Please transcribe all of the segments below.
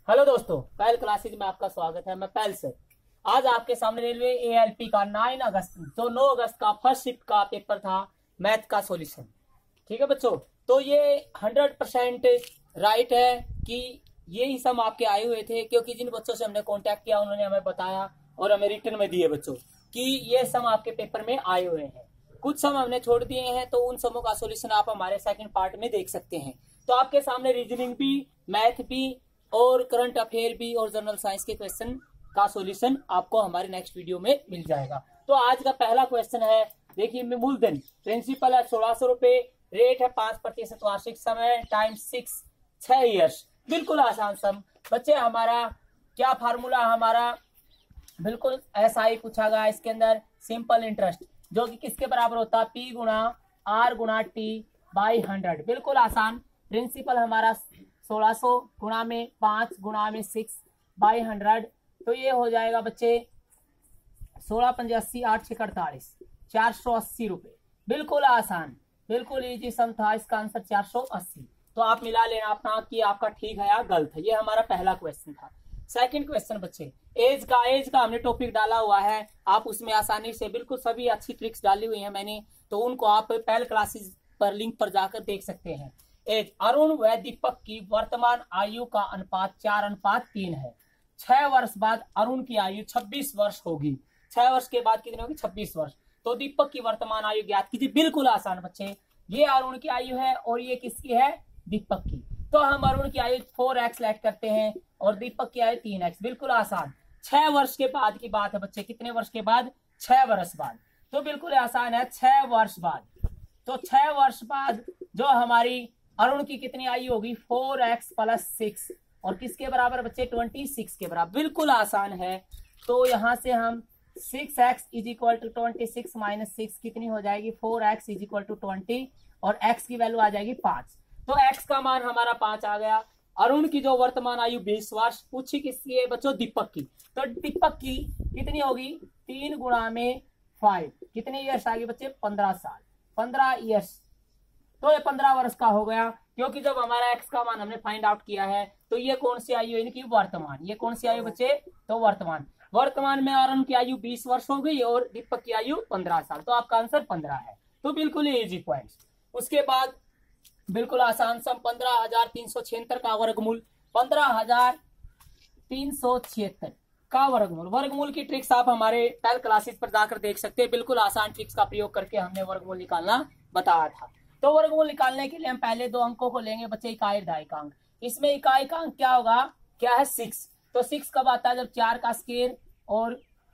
Hello दोस्तों, पहल classes में आपका स्वागत है। मैं पहल सर। आज आपके सामने रेलवे एएलपी का 9 अगस्त जो 9 अगस्त का फर्स्ट शिफ्ट का पेपर था, मैथ का सॉल्यूशन। ठीक है बच्चों, तो ये 100% राइट है कि ये ही सम आपके आए हुए थे, क्योंकि जिन बच्चों से हमने कांटेक्ट किया उन्होंने हमें बताया और हमें रिटर्न में दिए बच्चों कि ये सम आपके पेपर में आए हुए हैं। कुछ सम हमने छोड़ दिए हैं, तो उन समों का सॉल्यूशन आप हमारे सेकंड पार्ट में देख सकते हैं। तो आपके सामने रीजनिंग भी, मैथ भी और करंट अफेयर भी और जनरल साइंस के क्वेश्चन का सॉल्यूशन आपको हमारे नेक्स्ट वीडियो में मिल जाएगा। तो आज का पहला क्वेश्चन है, देखिए मूलधन प्रिंसिपल है 1600 रुपए, रेट है 5% वार्षिक, समय टाइम 6 ईयर्स। बिल्कुल आसान सम बच्चे। हमारा क्या फार्मूला, हमारा बिल्कुल ऐसा ही पूछा गया। इसके अंदर सिंपल इंटरेस्ट जो कि किसके बराबर होता है, P गुणा R गुणा T बाई 100। बिल्कुल आसान। प्रिंसिपल हमारा 1600 गुणा में 5 गुणा में 6 बाई 100, तो ये हो जाएगा बच्चे 16 85 8 6 48 480 रुपए। बिल्कुल आसान, बिल्कुल इजी सम था। इसका आंसर 480। तो आप मिला लेना अपना कि आपका ठीक है या गलत है। ये हमारा पहला क्वेश्चन था। सेकंड क्वेश्चन बच्चे, एज का हमने टॉपिक डाला हुआ है। आप उसमें आसानी से बिल्कुल सभी अच्छी ट्रिक्स डाली हुई है मैंने, तो उनको आप पहले क्लासेस पर लिंक पर जाकर देख सकते हैं। एज, अरुण व दीपक की वर्तमान आयु का अनुपात 4:3 है। 6 वर्ष बाद अरुण की आयु 26 वर्ष होगी। 6 वर्ष के बाद कितनी होगी, 26 वर्ष। तो दीपक की वर्तमान आयु ज्ञात कीजिए। बिल्कुल आसान बच्चे। ये अरुण की आयु है और ये किसकी है, दीपक की। तो हम अरुण की आयु 4x लेट करते हैं और दीपक की आयु 3x। बिल्कुल आसान। 6 वर्ष के बाद की बात है बच्चे। कितने वर्ष के बाद, 6 वर्ष बाद। तो बिल्कुल आसान है, 6 वर्ष बाद। तो 6 वर्ष बाद जो हमारी अरुण की कितनी आयु होगी, 4x + 6 और किसके बराबर बच्चे, 26 के बराबर। बिल्कुल आसान है। तो यहां से हम 6x = 26 - 6 कितनी हो जाएगी, 4x = 20 और x की वैल्यू आ जाएगी 5। तो x का मान हमारा 5 आ गया। अरुण की जो वर्तमान आयु 20 वर्ष, पूछी किसकी है बच्चों, दीपक की। तो दीपक की कितनी होगी, 3 गुणा में 5 कितने ईयर्स आ गए बच्चे, 15 साल, 15 ईयर्स। तो ये 15 वर्ष का हो गया, क्योंकि जब हमारा x का मान हमने फाइंड आउट किया है तो ये कौन सी आयु है, इनकी वर्तमान। ये कौन सी आयु बच्चे, तो वर्तमान में अरुण की आयु 20 वर्ष हो गई और दीपक की आयु 15 साल। तो आपका आंसर 15 है। तो बिल्कुल इजी पॉइंट्स। उसके बाद बिल्कुल आसान सम, 15,376 का वर्गमूल, 15,376 का वर्गमूल। वर्गमूल की ट्रिक्स आप हमारे पहले क्लासेस पर जाकर देख सकते हैं। बिल्कुल आसान ट्रिक्स का प्रयोग करके हमने वर्गमूल निकालना बताया था। तो वर्गमूल निकालने के लिए हम पहले 2 अंकों को लेंगे बच्चे, इकाई दहाइकांक। इसमें इकाई का अंक क्या होगा, क्या है, 6। तो 6 कब आता है, जब 4 का स्क्वायर और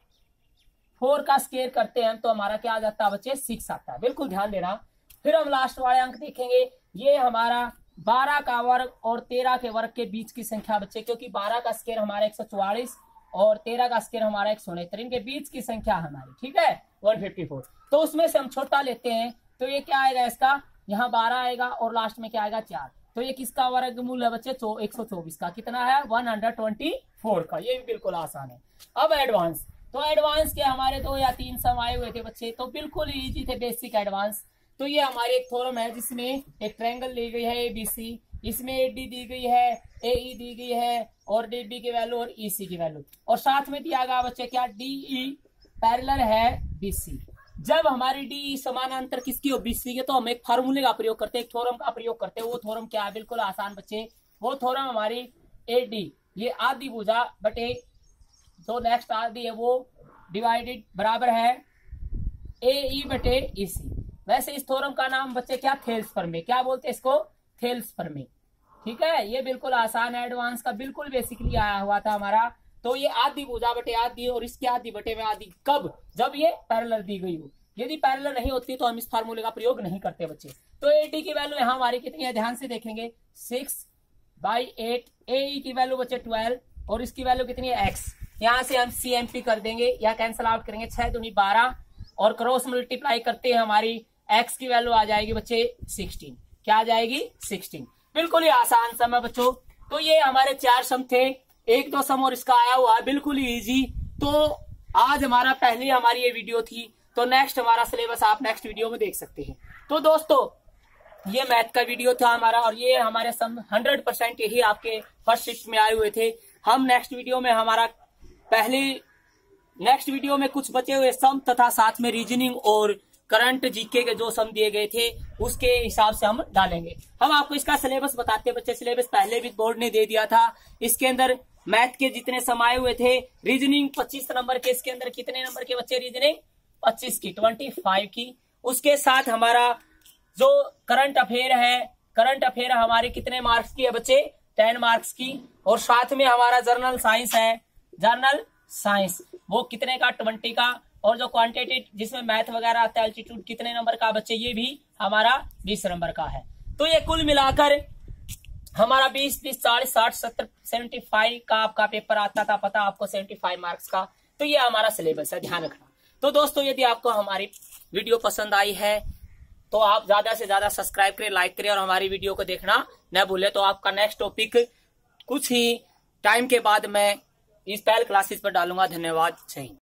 4 का स्क्वायर करते हैं तो हमारा क्या आ जाता है बच्चे, 6 आता है। बिल्कुल ध्यान देना। फिर हम लास्ट वाले अंक देखेंगे। ये हमारा 12 का वर्ग और 13 के वर्ग के बीच की संख्या बच्चे, क्योंकि 12 का स्क्वायर हमारा 144 और 13 का स्क्वायर हमारा 169, इनके बीच की संख्या हमारी, ठीक है, 154। तो उसमें से हम छोटा लेते हैं, तो ये क्या आएगा, इसका यहाँ 12 आएगा और लास्ट में क्या आएगा, 4। तो ये किसका वर्गमूल है बच्चे, 124 का। कितना है, 124 का। ये भी बिल्कुल आसान है। अब एडवांस। तो एडवांस के हमारे 2 या 3 सम आए हुए थे बच्चे, तो बिल्कुल इजी थे। Basic, advance. तो ये हमारी एक थ्योरम है जिसमें एक ट्रायंगल दी गई है ABC, इसमें AD दी गई है, AE दी गई है और DB की वैल्यू और EC की वैल्यू, और साथ में दिया गया बच्चे क्या, DE पैरेलल है BC। जब हमारी DE समानांतर किसकी हो, BC के, तो हम एक फार्मूले का प्रयोग करते हैं, एक थ्योरम का प्रयोग करते हैं। वो थ्योरम क्या है, बिल्कुल आसान बच्चे। वो थ्योरम हमारी AD, ये आधी भुजा बटे जो नेक्स्ट आधी है वो डिवाइडेड बराबर है AE बटे EC। वैसे इस थ्योरम का नाम बच्चे क्या, थेल्स प्रमेय। क्या बोलते हैं इसको, थेल्स प्रमेय। ठीक है, ये बिल्कुल आसान है। एडवांस का बिल्कुल बेसिकली आया हुआ था हमारा। तो ये आधी भुजा बटे आधी और इसकी आधी बटे में आधी, कब, जब ये पैरेलल दी गई हो। यदि पैरेलल नहीं होती तो हम इस फार्मूले का प्रयोग नहीं करते बच्चे। तो AD की वैल्यू यहाँ हमारी कितनी है, ध्यान से देखेंगे, 6/8। AE की वैल्यू बच्चे 12 और इसकी वैल्यू कितनी है, x। यहाँ से हम CMP कर देंगे या कैंसल आउट करेंगे, 6 दूनी 12 और क्रॉस मल्टीप्लाई करते हैं, हमारी x की वैल्यू आ जाएगी बच्चे 16। क्या आ जाएगी, 16। बिल्कुल ही आसान सम है बच्चों। तो ये हमारे 4 सम थे, 1-2 सम और इसका आया हुआ है, बिल्कुल ही इजी। तो आज हमारा पहली हमारी ये वीडियो थी। तो नेक्स्ट हमारा सिलेबस आप नेक्स्ट वीडियो में देख सकते हैं। तो दोस्तों ये मैथ का वीडियो था हमारा, और ये हमारे सम 100% यही आपके फर्स्ट शिफ्ट में आए हुए थे। हम नेक्स्ट वीडियो में कुछ बचे हुए सम तथा साथ में रीजनिंग और करंट जीके के जो सम दिए गए थे उसके हिसाब से हम डालेंगे। हम आपको इसका सिलेबस बताते हैं बच्चे। सिलेबस पहले भी बोर्ड ने दे दिया था। इसके अंदर मैथ के जितने सम आए हुए थे, रीजनिंग 25 नंबर के, इसके अंदर कितने नंबर के बच्चे रीजनिंग 25 की, 25 की। उसके साथ हमारा जो करंट अफेयर है, करंट अफेयर हमारे कितने मार्क्स की है बच्चे, 10 मार्क्स की। और साथ में हमारा जर्नल साइंस है, जर्नल साइंस वो कितने का, 20 का। और जो क्वांटिटेटिव जिसमें मैथ वगैरह आता है, एल्टीट्यूड कितने नंबर का बच्चे, ये भी हमारा 20 नंबर का है। तो ये कुल मिलाकर हमारा 20, 30, 40, 60, 70, 75 का आपका पेपर आता था, पता आपको 75 मार्क्स का। तो ये हमारा सिलेबस है, ध्यान रखना। तो दोस्तों यदि आपको हमारी वीडियो पसंद आई है तो आप ज्यादा से ज्यादा सब्सक्राइब करें, लाइक करें और हमारी वीडियो को देखना न भूलें। तो आपका नेक्स्ट टॉपिक कुछ ही टाइम के बाद मैं इस पहल क्लासेस पर डालूंगा। धन्यवाद। जय हिंद।